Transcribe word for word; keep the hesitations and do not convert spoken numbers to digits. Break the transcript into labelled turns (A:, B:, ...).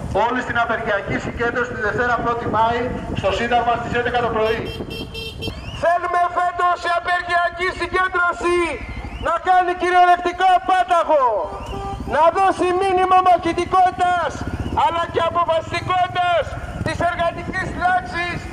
A: Όλοι στην απεργιακή συγκέντρωση τη Δευτέρα πρώτη Μάη στο Σύνταγμα στις έντεκα το πρωί.
B: Θέλουμε φέτος η απεργιακή συγκέντρωση να κάνει κυριολεκτικό πάταγο, να δώσει μήνυμα μαχητικότητας αλλά και αποφασιστικότητας της εργατικής τάξης